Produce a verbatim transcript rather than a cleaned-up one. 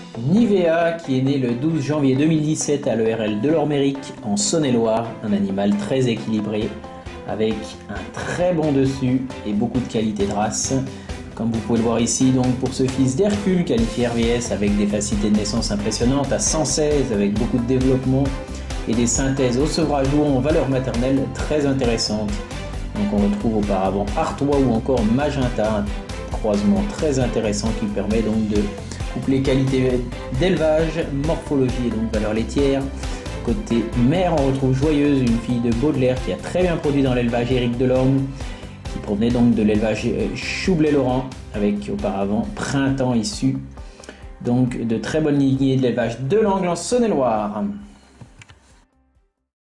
Nivea, qui est né le douze janvier deux mille dix-sept à l'E R L de l'Ormérique en Saône-et-Loire, un animal très équilibré avec un très bon dessus et beaucoup de qualité de race. Comme vous pouvez le voir ici, donc pour ce fils d'Hercule, qualifié R V S avec des facilités de naissance impressionnantes à cent seize, avec beaucoup de développement et des synthèses au sevrage ou en valeur maternelle très intéressantes. Donc on retrouve auparavant Artois ou encore Magenta, un croisement très intéressant qui permet donc de coupler qualité d'élevage, morphologie et donc valeur laitière. Côté mère, on retrouve Joyeuse, une fille de Baudelaire qui a très bien produit dans l'élevage Éric Delorme, qui provenait donc de l'élevage Choublet-Laurent, avec auparavant Printemps issu donc de très bonnes lignées de l'élevage de l'Angle en Saône-et-Loire.